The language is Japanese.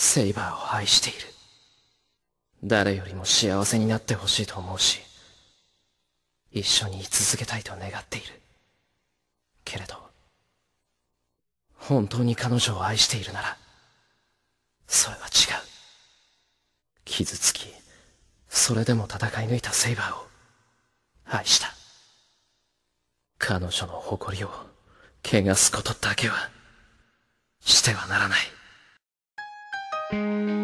セイバーを愛している。誰よりも幸せになってほしいと思うし、一緒に居続けたいと願っている。けれど、本当に彼女を愛しているなら、それは違う。傷つき、それでも戦い抜いたセイバーを愛した。彼女の誇りを汚すことだけはしてはならない。